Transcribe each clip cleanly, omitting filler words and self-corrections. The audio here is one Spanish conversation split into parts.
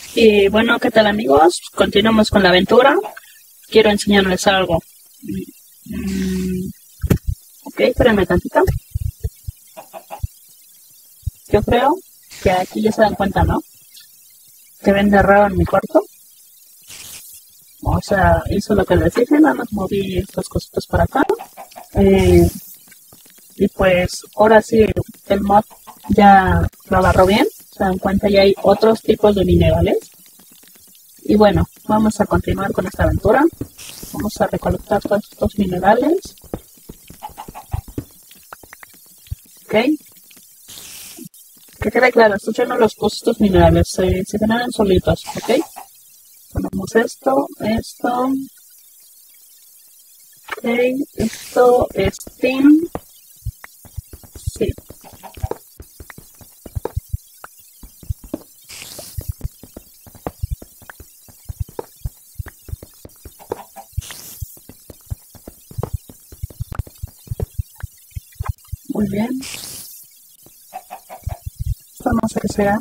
Y bueno, ¿qué tal amigos? Continuamos con la aventura. Quiero enseñarles algo. Ok, espérenme tantito. Yo creo que aquí ya se dan cuenta, ¿no? Que ven de raro en mi cuarto. O sea, hizo lo que les dije, nada más moví estas cositas para acá. Y pues ahora sí, el mod ya lo agarró bien. Se dan cuenta, ya hay otros tipos de minerales. Y bueno, vamos a continuar con esta aventura. Vamos a recolectar todos estos minerales. Ok. Que quede claro, estos yo no los puse estos minerales, se generan solitos, ok. Ponemos esto. Ok, esto es Steam. Sí. Muy bien. Esto no sé qué sea.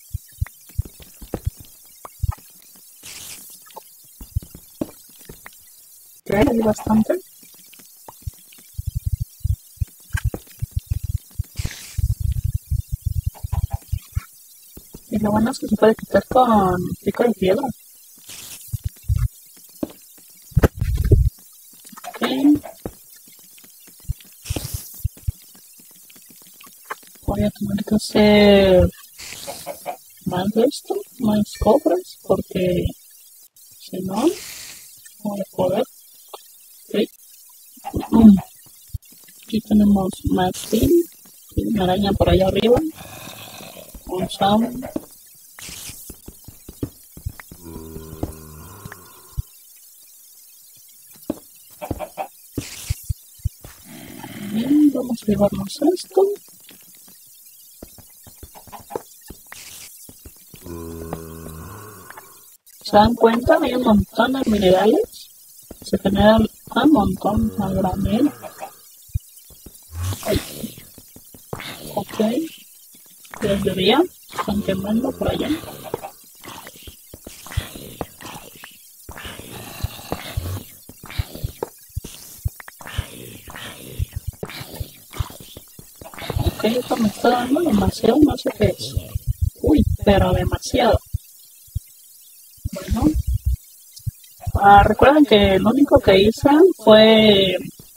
Ok, hay bastante. Y lo bueno es que se puede quitar con pico de piedra. Ok. Voy a tener que hacer más de esto, más cofres, porque si no, no voy a poder. Okay. Aquí tenemos más tin, una araña por allá arriba, un sound. Bien, vamos a llevarnos esto. ¿Se dan cuenta? Hay un montón de minerales. Se generan un montón a granel. Ok. Desde día están quemando por allá. Ok, esto me está dando demasiado, no sé qué es. Uy, pero demasiado. Bueno. Recuerden que lo único que hice fue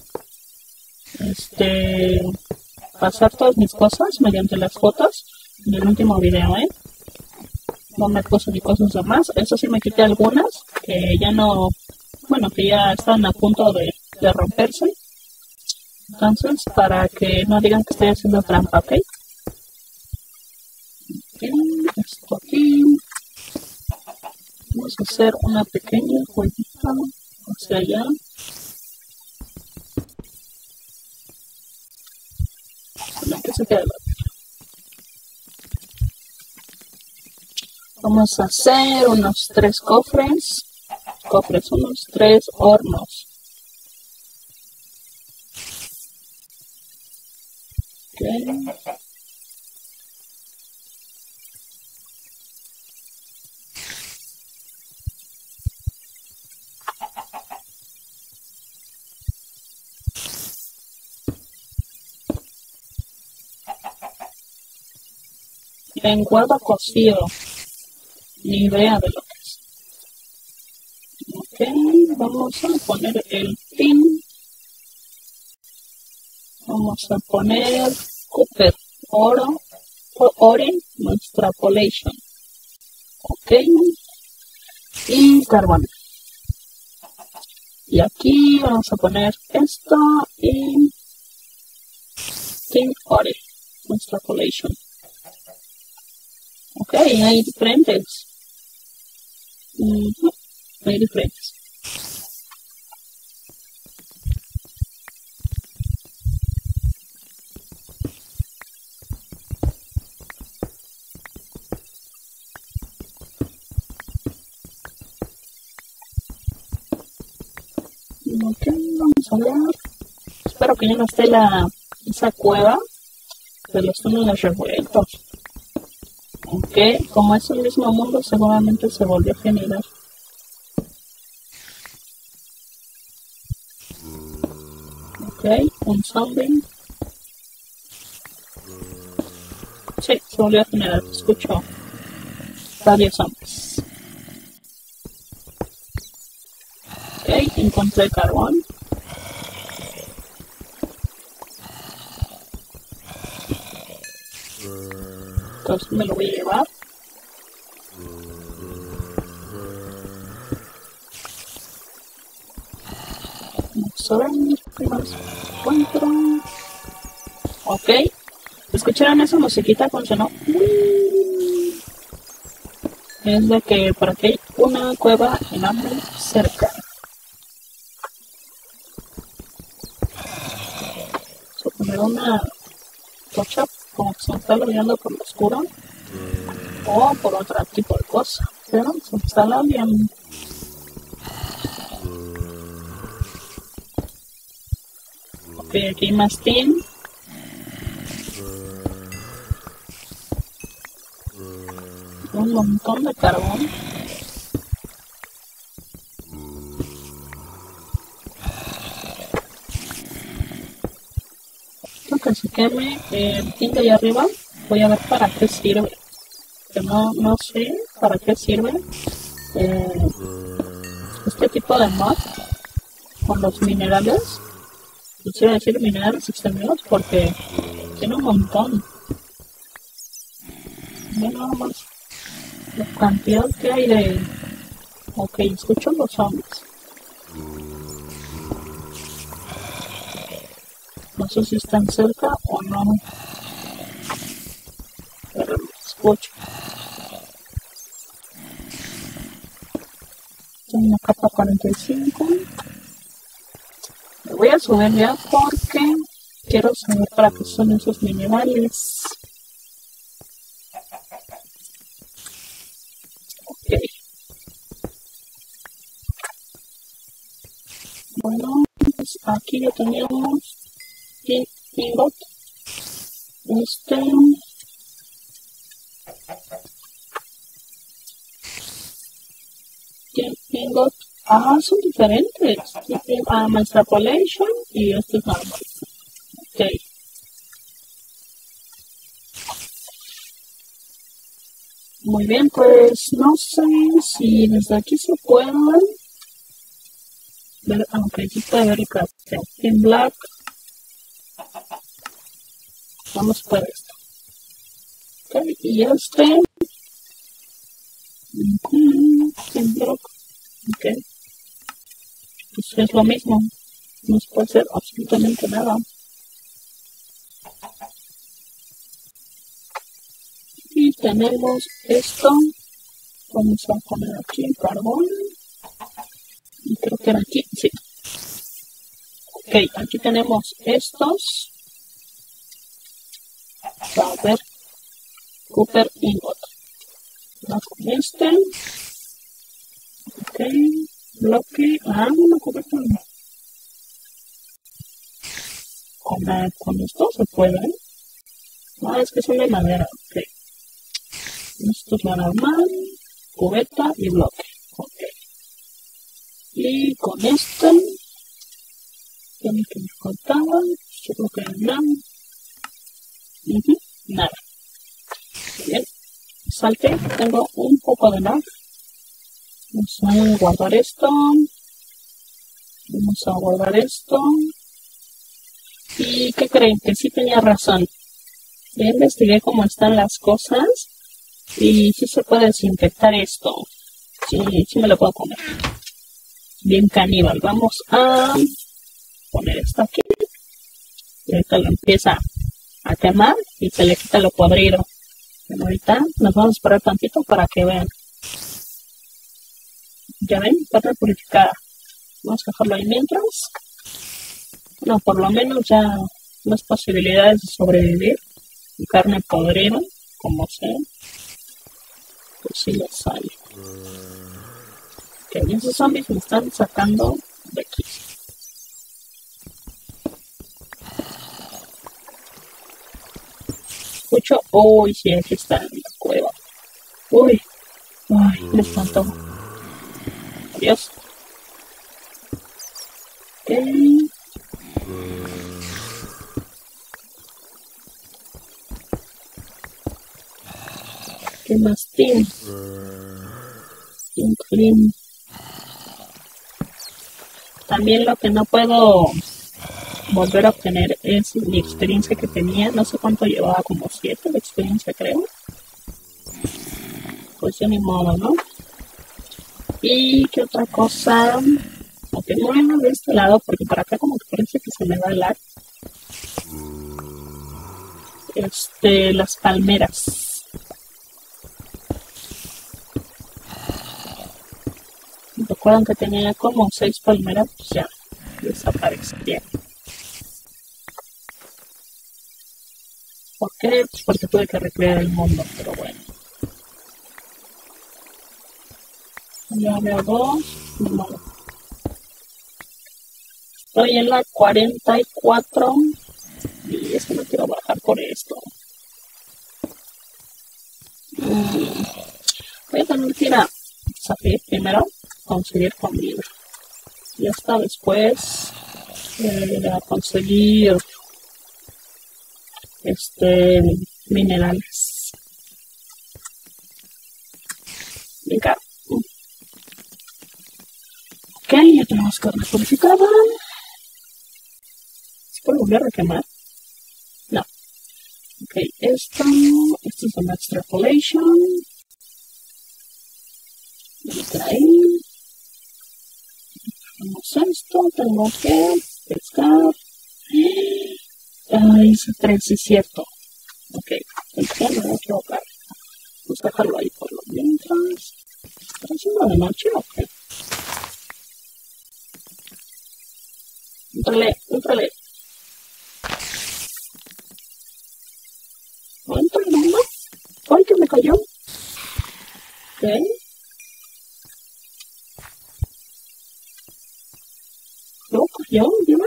pasar todas mis cosas mediante las fotos en el último video, no me puse ni cosas de más. Eso sí, me quité algunas que ya no, bueno, que ya están a punto de romperse. Entonces, para que no digan que estoy haciendo trampa, ¿ok? Bien, esto aquí. Vamos a hacer una pequeña jueguita hacia allá. Que se quede. Vamos a hacer unos 3 cofres. Unos 3 hornos. Ok. Lenguado cocido. Ni idea de lo que es. Ok, vamos a poner el pin. Vamos a poner copper, oro, extrapolation. Ok, y carbón. Y aquí vamos a poner esto y tin ore, extrapolation. Ok, hay diferentes. Hay diferentes. Ok, vamos a ver. Espero que ya no esté esa cueva de los túneles revueltos. Ok, porque como es el mismo mundo seguramente se volvió a generar. Ok, un zombie. Sí, se volvió a generar, escucho varios zombies. Ok, encontré carbón. Entonces me lo voy a llevar. Vamos a ver qué más encuentro. Ok, ¿escucharon esa musiquita cuando sonó? Es de que por aquí hay una cueva enorme cerca. Vamos a poner una tocha como que se me está iluminando por lo oscuro o por otro tipo de cosa, pero se me está bien. Ok, aquí hay más tin. Un montón de carbón. Esto que se queme el tin de allá arriba, voy a ver para qué sirve. Que no sé para qué sirve este tipo de mod con los minerales. Quisiera decir minerales extraños porque tiene un montón. Mira nada más la cantidad que hay de... Ok, escucho los zombies. No sé si están cerca o no. Pero los escucho. Tengo una capa 45. Me voy a subir ya porque quiero saber para qué son esos minerales. Ok. Bueno, pues aquí ya teníamos ingot. Ingot. Ah, son diferentes. Extrapolation y este es normal. Ok. Muy bien, pues no sé si desde aquí se pueden ver, aunque aquí puede ver el crafteo. En black, vamos por esto. Ok, y este, en black, ok, pues es lo mismo, no se puede hacer absolutamente nada. Y tenemos esto, vamos a poner aquí el carbón, y creo que era aquí, sí. Ok, aquí tenemos estos. A ver, Cooper Ingot. Vamos con este. Ok, bloque. Ah, no, Cooper no. Con esto se puede. Ah, es que son de madera. Ok. Esto es la normal. Cubeta y bloque. Ok. Y con este. Tiene que me faltaba. Yo creo que nada. Nada. Bien. Salte. Tengo un poco de lag. Vamos a guardar esto. Vamos a guardar esto. ¿Y qué creen? Que sí tenía razón. Ya investigué cómo están las cosas y sí se puede desinfectar esto. Sí, sí me lo puedo comer. Bien caníbal. Vamos a poner esto aquí. Y ahorita lo empieza a quemar y se le quita lo podrido. Pero ahorita nos vamos a esperar tantito para que vean. Ya ven, está purificada. Vamos a dejarlo ahí mientras. No, por lo menos ya las posibilidades de sobrevivir. Carne podrida, como sea. Pues sí le sale. Que esos zombies me están sacando de aquí. Escucho, sí, aquí está en la cueva. Uy, ay, me espantó. Adiós. Ok. ¿Qué más tiene? Un clean. También lo que no puedo volver a obtener es mi experiencia que tenía. No sé cuánto llevaba, como 7 de experiencia, creo. Pues ya ni modo, ¿no? Y qué otra cosa. Ok, bueno, de este lado, porque para acá como que parece que se me va el lag. Las palmeras. Recuerdan que tenía como 6 palmeras, pues ya desaparecerían. ¿Por qué? Pues porque tuve que recrear el mundo, pero bueno. Ya veo 2, no. Estoy en la 44 y es que no quiero bajar por esto. Voy a tener que ir a salir primero, conseguir comida. Y hasta después a conseguir minerales. Venga. Ok, ya tenemos carne purificada. ¿Se puede volver a quemar? No. Ok, esto es una extrapolation. Ahí. Hacemos esto, tengo que pescar. Ay, ese 3, sí es cierto. Ok, entonces me voy a equivocar. Vamos a dejarlo ahí por lo mientras. ¿Está haciendo de noche o qué? Entrale. ¿No entra nada? ¡Ay, que me cayó! Ok. No, cayó, dime.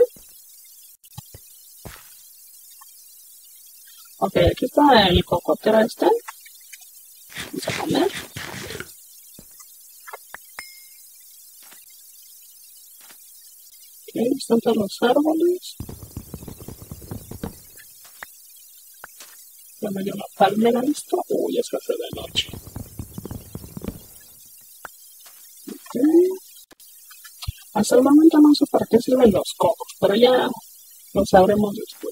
Ok, aquí está el cocotero este. Vamos a comer. Ok, están todos los árboles. Ya me dio la palmera esto. Uy, es que hace de noche. Ok. Hasta el momento no sé para qué sirven los cocos, pero ya lo sabremos después.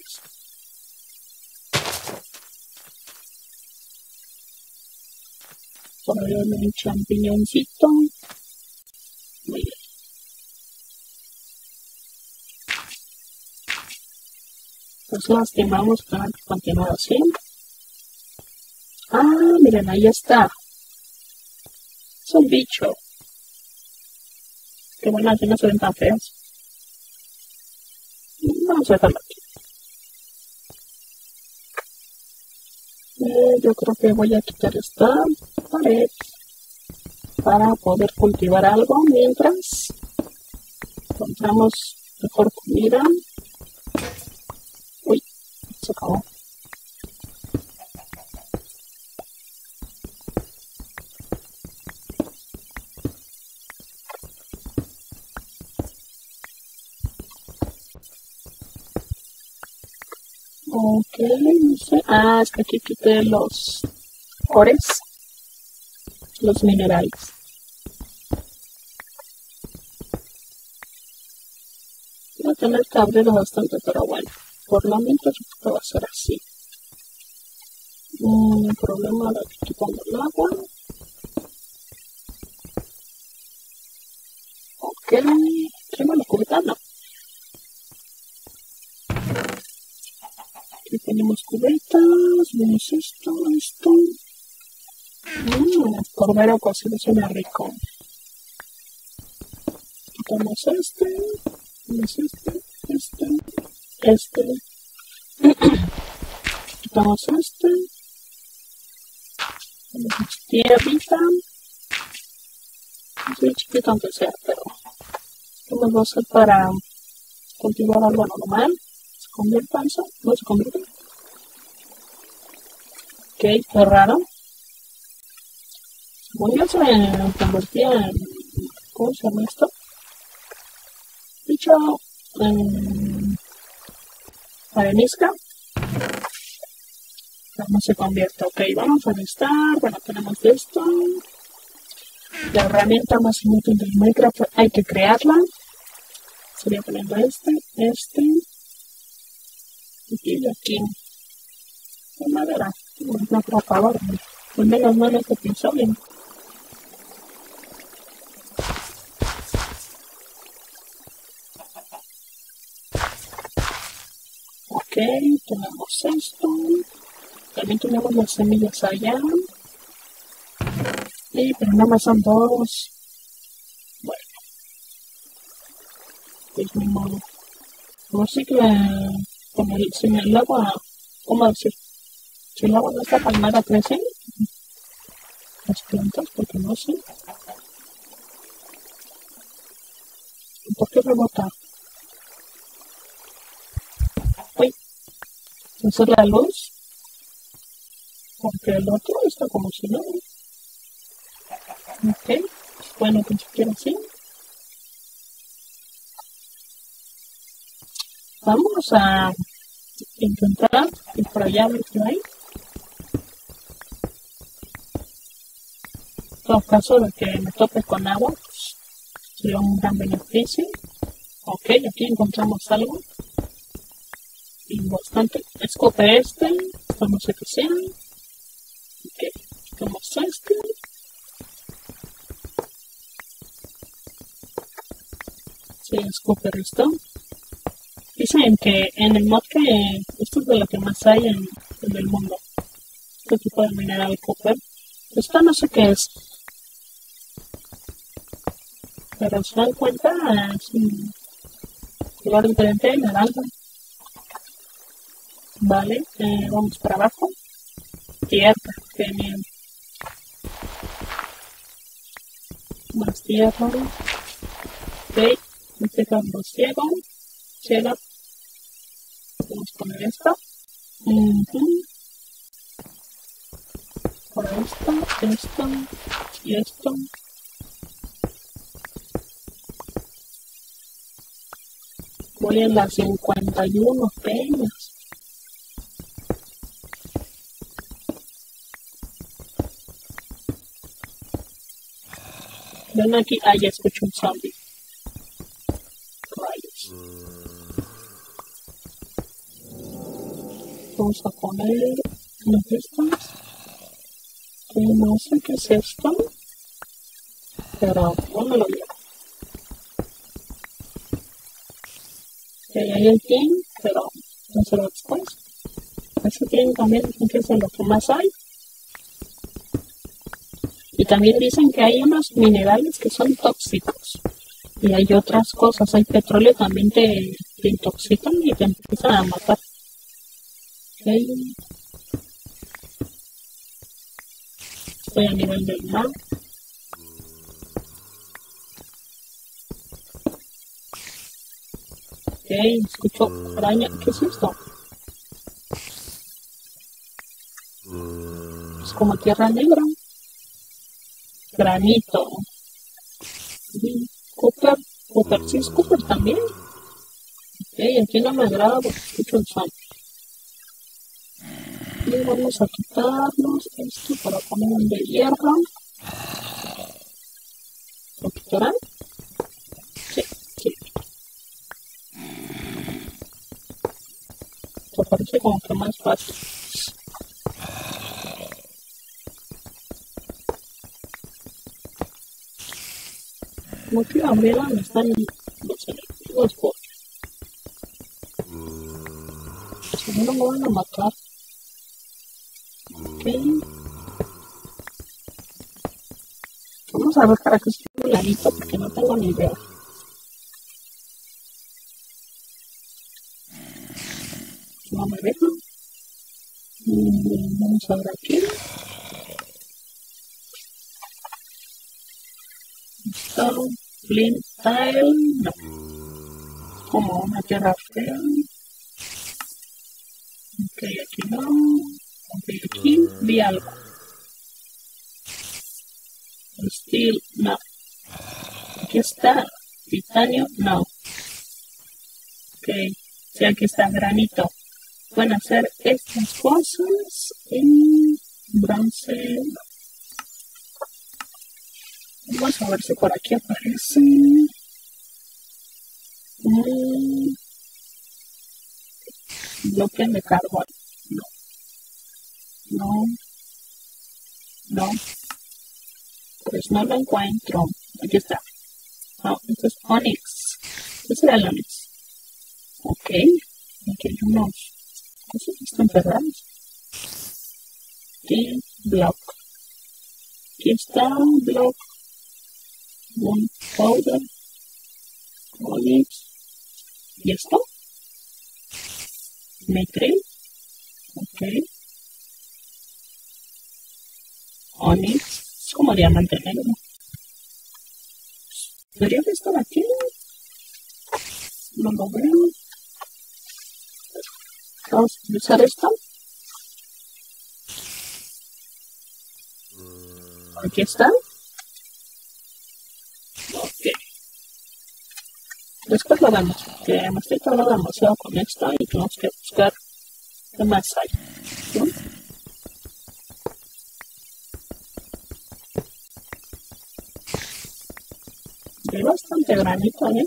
Por ahí hay un champiñoncito. Muy bien. Pues lastimamos que tengan que continuar así. Ah, miren, ahí está. Es un bicho. Qué bueno, así no se ven tan feos. Vamos a dejarlo aquí. Yo creo que voy a quitar esta pared para poder cultivar algo mientras encontramos mejor comida. Uy, se acabó. Ok, no sé. Ah, es que aquí quité los ores, los minerales. Voy a tener que abrir bastante, pero bueno, por lo menos esto va a ser así. El problema de aquí quitando el agua. Ok, tengo la cubeta, no. Aquí tenemos cubetas, vemos esto. Cordero cocido suena rico. Quitamos vemos este. Quitamos tierrita. Es muy chiquito aunque sea, pero ¿qué más va a hacer para cultivar algo normal? ¿Se convierte en eso? ¿No se convierte? Ok, qué raro. Voy a convertir en, ¿cómo se llama esto? Dicho, arenisca. No se convierte. Ok, vamos a listar. Bueno, tenemos esto. La herramienta más inútil del Minecraft hay que crearla. Sería poniendo este y aquí. De madera. No atrapador. Al menos no en este episodio. Ok, tenemos esto. También tenemos las semillas allá. Pero nada más son dos. Bueno. Pues ni modo. No sé que si el agua, ¿cómo decir? Si el agua no está calmada, crecen las plantas, porque no sé. ¿Por qué rebota? Uy, esa es la luz. Porque el otro está como si no. Ok, bueno, pues siquiera así. Vamos a intentar ir por allá a ver qué hay. En todo caso de que me tope con agua, pues, sería un gran beneficio. Ok, aquí encontramos algo. Y bastante. Escoge este. Esto no sé qué sea. Ok, quitamos este. Sí, escoge esto. Dicen que en el mod que esto es de lo que más hay en el mundo. Este tipo de mineral copper. Esto no sé qué es. Pero si dan cuenta, es un color diferente de naranja. Vale, vamos para abajo. Tierra, genial. Más tierra. Ok, este campo ciego. Cielo. Vamos a poner esto. Por esto y esto. Voy en las 51 peñas. Ven aquí, ya escucho un zombie. Rayos. Vamos a poner unas de estas. No sé qué es esto. Pero no me lo veo. Hay el team, pero no se lo después. Ese team también es de lo que más hay. Y también dicen que hay unos minerales que son tóxicos. Y hay otras cosas, hay petróleo también te intoxican y te empiezan a matar. Okay. Estoy a nivel del mar. Ok, escucho araña. ¿Qué es esto? Es como tierra negra. Granito. Cooper. Cooper, sí es Cooper también. Ok, aquí no me agrada porque escucho el sonido. Y vamos a quitarnos esto para poner un de hierro. ¿Lo quitarán? Sí, sí. Esto parece como que más fácil. No quiero abrir donde están los enemigos porque si no me van a matar. Ok. Vamos a ver para que esté clarito porque no tengo ni idea. No me deja. Vamos a ver aquí. Esto, flint tile, no. Como una tierra fea. Ok, aquí no. Ok, aquí vi algo. Steel, no. Aquí está. Titanio, no. Ok. Sí, aquí está granito. Pueden hacer estas cosas en bronce. Vamos a ver si por aquí aparece. Bloque de carbón. No. No. No. Pues no lo encuentro. Aquí está. No, esto es Onyx. ¿Qué será el Onyx? Ok. Aquí hay unos cosas que están cerradas. Y block. Aquí está block. One powder. Onyx. ¿Y esto? Metril. Ok. Onyx. Es como diamante negro. Debería de estar aquí. No lo veo. Vamos a utilizar esto. Aquí está. Ok. Después lo vemos, porque me estoy tardando demasiado con esto y tenemos que buscar qué más hay. ¿No? Hay bastante granito, ¿eh?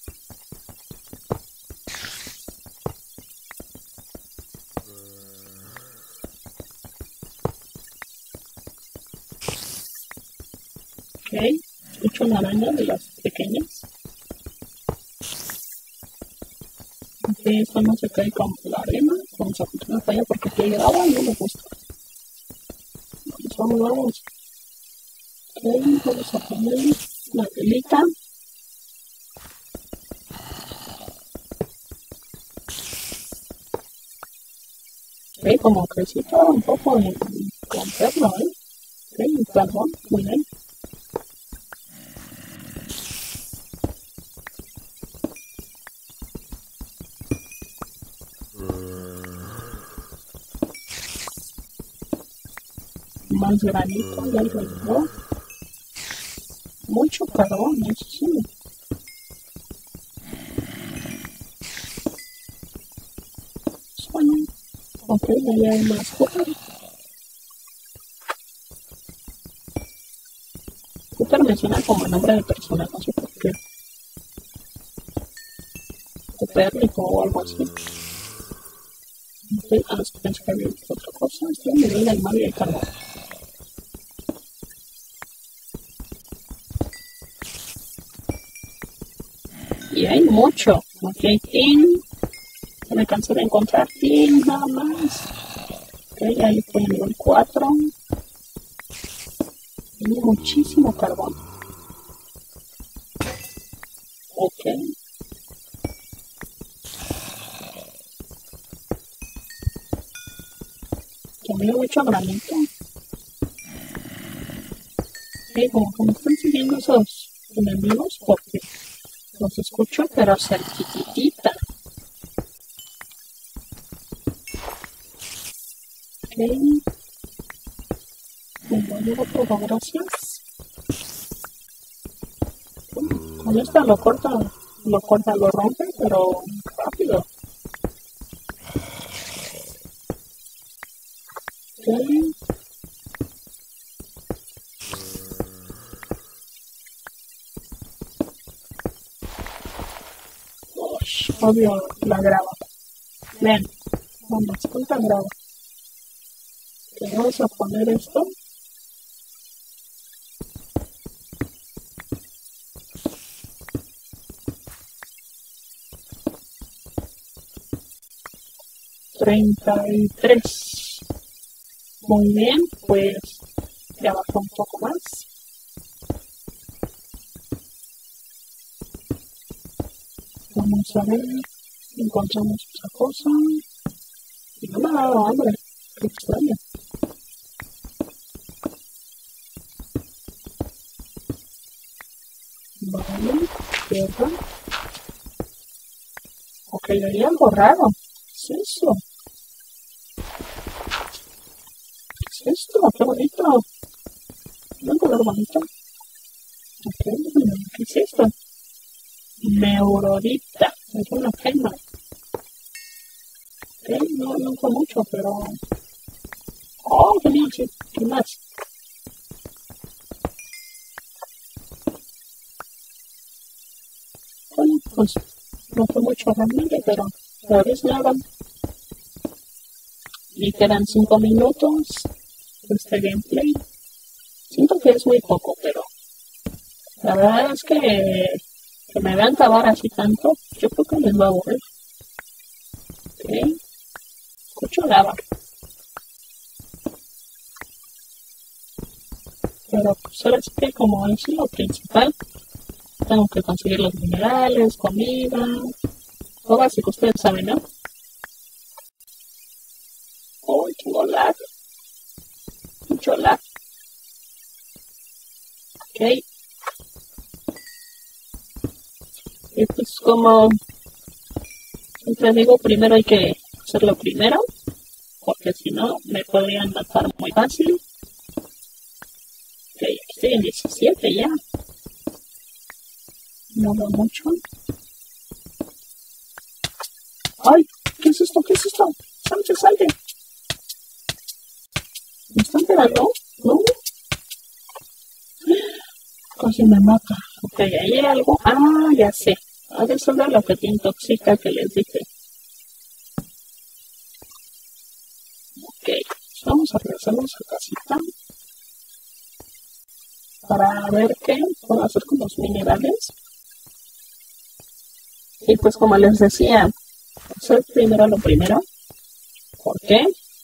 Ok, escucho una araña de las pequeñas. Ok, esto no se cae con la arena. Vamos a continuar para allá porque aquí hay agua y no me gusta. Vamos. Ok, vamos a poner la telita. Ok, como crecita un poco en romperlo, ¿eh? Ok, perdón, muy bien. Más granito y alrededor. Mucho carbón, eso sí. Bueno, ok, ya hay más cosas. Cooper me suena como el nombre de persona, no sé por qué. Copérnico o algo así. Ok, a los que pensé que había visto otra cosa. Estoy en el del mar y el carbón. Y hay mucho. Ok, tin. Me cansé de encontrar tin, nada más. Ok, ahí estoy en nivel 4. Tiene muchísimo carbón. Ok. También mucho granito. Ok, como que me están siguiendo esos enemigos porque los escucho, pero cerquitita. Ok. Me voy a otro, gracias. Con esta lo corta, lo rompe, pero rápido. Ok. Odio la grava. Ven, vamos, cuánta grava. Ok, vamos a poner esto. $33. Muy bien, pues ya bajó un poco más. Vamos a ver, encontramos otra cosa. Y no me ha dado hambre, qué extraño. Vale, tierra. Ok, hay algo raro. ¿Qué es eso? ¿Qué es esto? ¡Qué bonito! ¿Un color bonito? Ok, ¿qué es esto? Neurorita, es una gema. Ok, no fue mucho, pero... Oh, genial, sí, ¿qué más? Bueno, pues no fue mucho realmente, pero es nada. Y quedan 5 minutos de este gameplay. Siento que es muy poco, pero la verdad es que me vean acabar así tanto, yo creo que les va a aburrir. Ok, escucho lava. Pero pues ahora sí que como es lo principal, tengo que conseguir los minerales, comida, lo básico, ustedes saben, ¿no? Oh, tengo lag, mucho lag. Ok, y pues como siempre digo, primero hay que hacer lo primero, porque si no me podrían matar muy fácil. Ok, aquí estoy en 17 ya, no veo mucho. ¡Ay! ¿Qué es esto? ¿Qué es esto? ¡Salte, salte! ¿Me están pegando? ¿No? Casi me mata. Ok, ahí hay algo. Ah, ya sé. Ha de ser lo que te intoxica que les dije. Ok, vamos a regresarnos a casita para ver qué puedo hacer con los minerales. Y pues como les decía, hacer primero lo primero. ¿Por qué?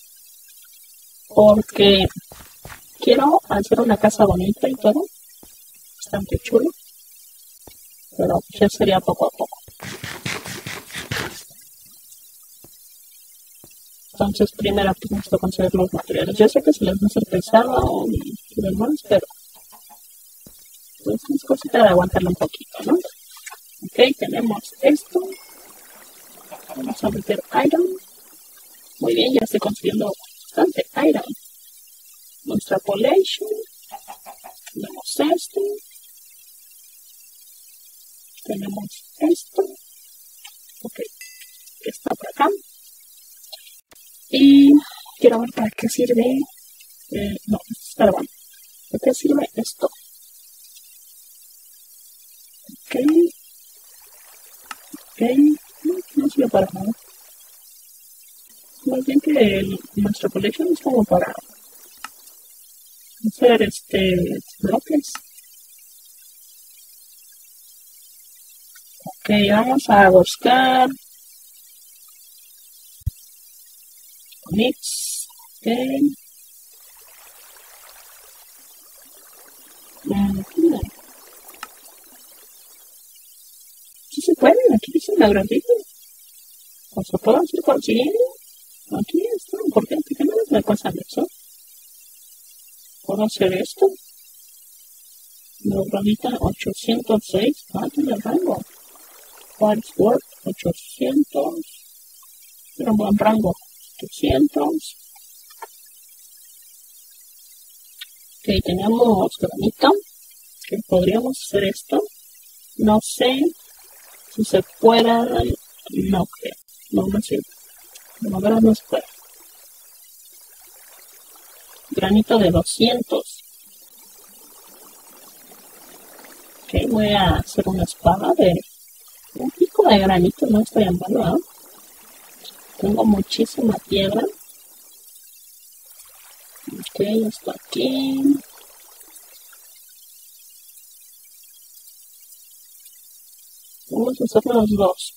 Porque quiero hacer una casa bonita y todo. Bastante chulo. Pero ya sería poco a poco. Entonces, primero pues necesito conseguir los materiales. Yo sé que se les va a hacer pesado y demás, pero pues es cosita de aguantarlo un poquito, ¿no? Ok, tenemos esto. Vamos a meter iron. Muy bien, ya estoy consiguiendo bastante iron. Extrapolation. Tenemos esto. Tenemos esto. Ok, que está por acá. Y quiero ver para qué sirve. No, esto es carbón. ¿Para qué sirve esto? Ok. Ok. No sirve para nada. Más bien que nuestra colección es como para hacer bloques. Ok, vamos a buscar mix. Ok. Sí se puede, aquí dice la grandita. O se puede hacer consiguiendo. Aquí está, ¿por qué? ¿Por qué no me pasa eso? ¿Puedo hacer esto? Neuronita 806. Ah, tiene rango. Quartzworth 800. Tiene un buen rango. 800. Ok, tenemos granito. Que podríamos hacer esto. No sé si se pueda. No creo. No me sirve. De verdad no se puede. Granito de 200. Ok, voy a hacer una espada de un pico de granito. No estoy en malo, ¿eh? Tengo muchísima piedra. Ok, esto aquí. Vamos a hacer los dos.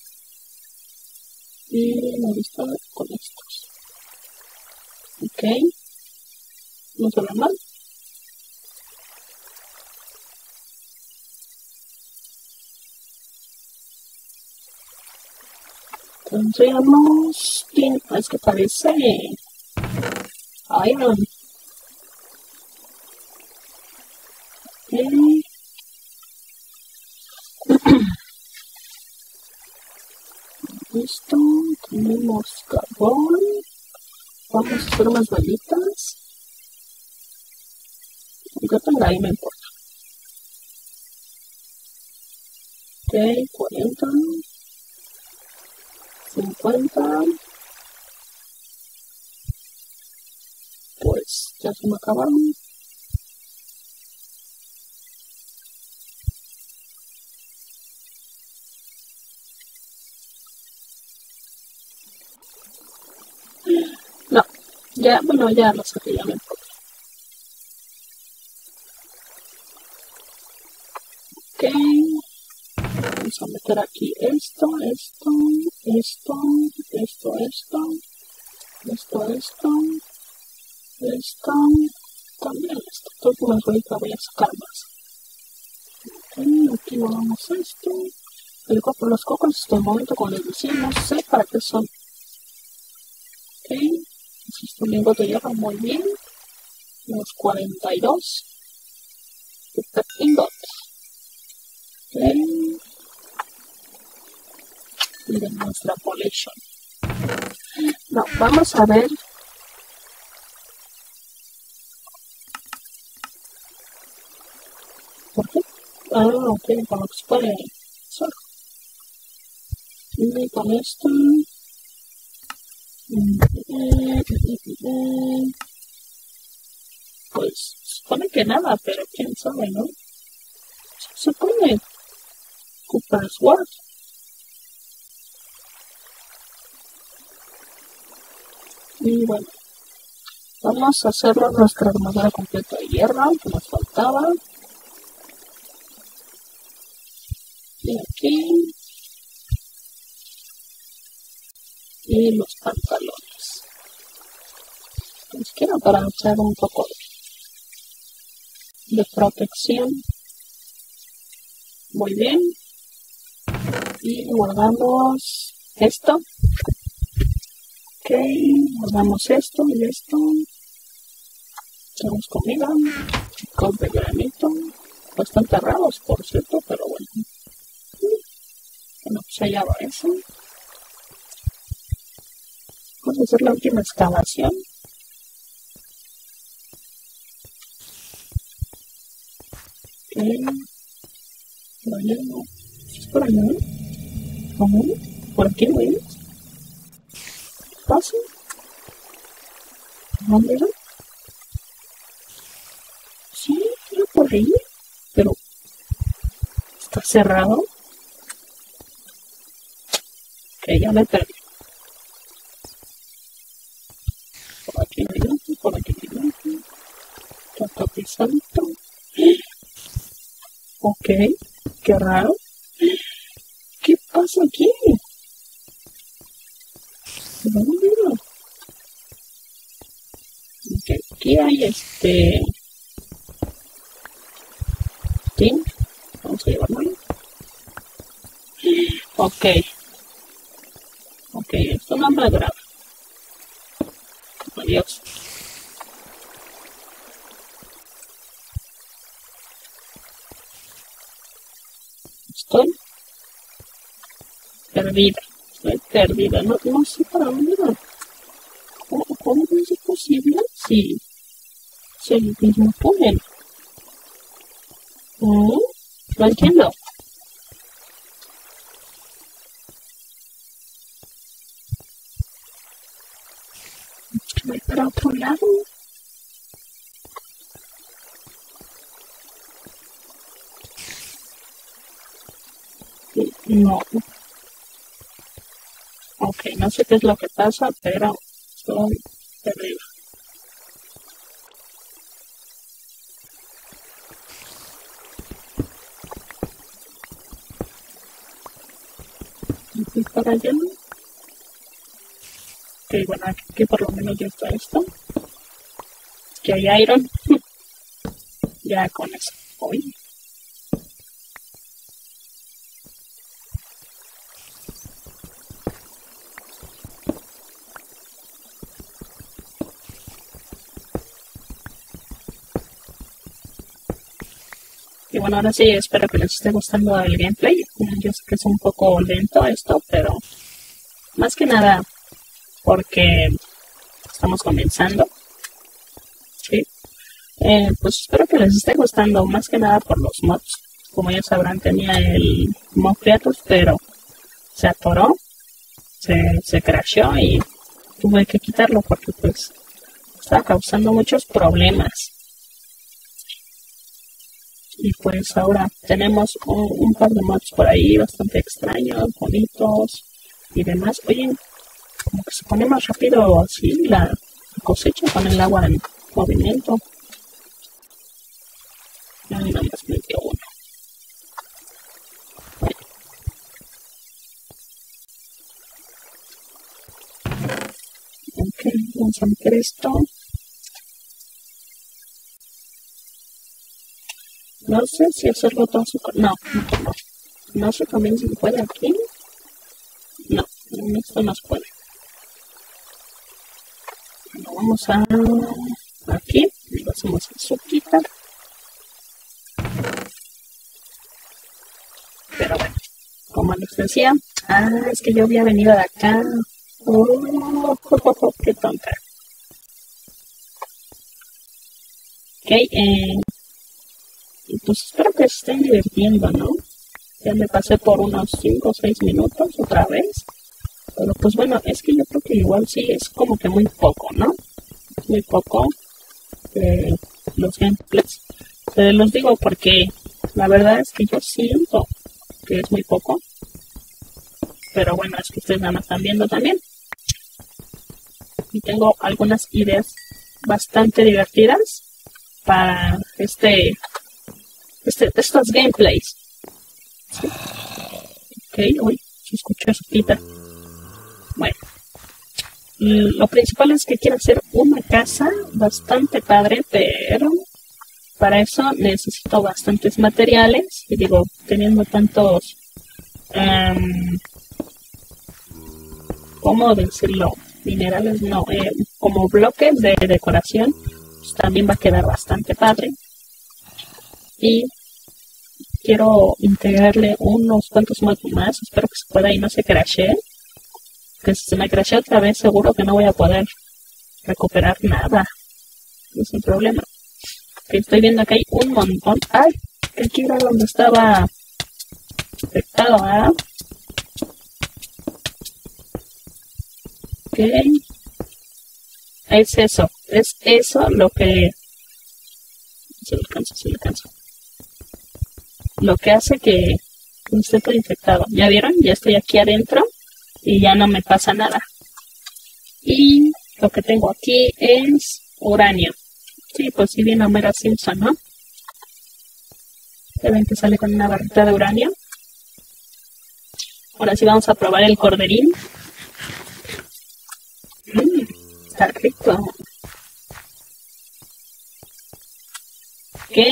Y me gusta con estos. Ok. No se ve mal. Tendríamos... Es que parece... Iron. Ok. Listo. Tenemos carbón. Vamos a hacer unas velitas. Yo tengo ahí, me importa. Ok, 40, 50. Pues ya se me acabaron. No, ya, bueno, ya lo saqué, ya me importa. Ok, vamos a meter aquí esto, esto, esto, esto, esto, esto, esto, esto, también esto. Entonces ahorita voy a sacar más. Ok, aquí guardamos esto. El coco, los cocos, hasta el momento, como les decía, no sé para qué son. Ok, estos lingotes llevan muy bien. Los 42. Lingotes. Ok. Y de nuestra pollution. No, vamos a ver. ¿Por qué? Ah, ok, con lo que se puede hacer. Y con esto. Pues supone que nada, pero quién sabe, ¿no? Se supone Cooper's Word. Y bueno, vamos a hacerlo nuestra armadura completa de hierro, que nos faltaba. Y aquí. Y los pantalones. Ni siquiera para echar un poco de protección. Muy bien. Y guardamos esto. Ok, guardamos esto y esto. Tenemos comida. Chicos de granito. Bastante raros, por cierto, pero bueno. Bueno, pues allá va eso. Vamos a hacer la última excavación. Ok. Por allá no. ¿Es por allá? ¿Cómo? ¿Por aquí no es? ¿Paso? ¿Dónde era? Sí, era por ahí. Pero está cerrado. Que ya me perdí. Por aquí no hay, por aquí no hay. Toque salto. Ok, qué raro. ¿Qué pasa aquí? ¿Dónde era? Okay, aquí hay ¿sí? Vamos a llevarlo. Ok. Ok, esto no me agrada. Adiós. Estoy perdida. Estoy perdida. No sé para dónde va. ¿Cómo es posible? Sí. Si el mismo túnel. No entiendo. Voy para otro lado. No. Ok, no sé qué es lo que pasa, pero estoy perdida. Y para allá. Ok, bueno, aquí por lo menos ya está esto. Que hay iron. Ya con eso. Hoy. Y bueno, ahora sí, espero que les esté gustando el gameplay. Yo sé que es un poco lento esto, pero más que nada porque estamos comenzando. Sí. Pues espero que les esté gustando, más que nada por los mods. como ya sabrán, tenía el Mofriatus, pero se atoró, se crasheó y tuve que quitarlo porque pues estaba causando muchos problemas. Y pues ahora tenemos un par de mods por ahí bastante extraños, bonitos y demás. Oye, como que se pone más rápido así la cosecha con el agua en movimiento. Ay, nada más me dio uno. Ok, vamos a meter esto. No sé si hacerlo todo su... No sé también si puede aquí. No, esto no se puede. Lo vamos a... aquí, lo hacemos azuquita. Pero bueno, como les decía, es que yo había venido de acá. Qué tonta. Ok, y pues espero que se estén divirtiendo, ¿no? Ya me pasé por unos 5 o 6 minutos otra vez. Pero pues bueno, es que yo creo que igual sí es como que muy poco, ¿no? Es muy poco los gameplays. Los digo porque la verdad es que yo siento que es muy poco. Pero bueno, es que ustedes nada más están viendo también. Y tengo algunas ideas bastante divertidas para estos gameplays. ¿Sí? Ok, uy, se escuchó su pita. Bueno, lo principal es que quiero hacer una casa bastante padre, pero para eso necesito bastantes materiales. Y digo, teniendo tantos, ¿cómo decirlo? Minerales, no, como bloques de decoración, pues también va a quedar bastante padre. Y quiero integrarle unos cuantos mods más, espero que se pueda y no se crashee. Que si se me crashea otra vez, seguro que no voy a poder recuperar nada. No es un problema. Que estoy viendo que hay un montón. ¡Ay! Que aquí era donde estaba infectado, ¿ah? Ok. Es eso lo que... Se le alcanza. Lo que hace que esté todo infectado. ¿Ya vieron? Ya estoy aquí adentro y ya no me pasa nada. Y lo que tengo aquí es uranio. Sí, pues si bien Homero Simpson, ¿no? ¿Ya ven que sale con una barrita de uranio? Ahora sí vamos a probar el corderín. Está rico. Ok.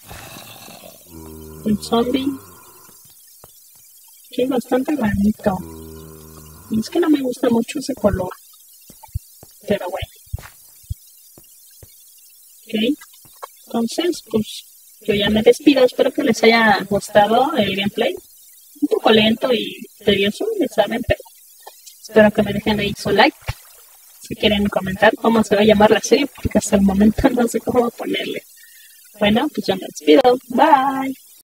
El zombie. Que es bastante bonito. Y es que no me gusta mucho ese color. Pero bueno. Ok. Entonces, pues yo ya me despido. Espero que les haya gustado el gameplay. Un poco lento y tedioso, ya saben, pero espero que me dejen ahí su like. Si quieren comentar cómo se va a llamar la serie, porque hasta el momento no sé cómo ponerle. Bueno, pues yo me despido. Bye.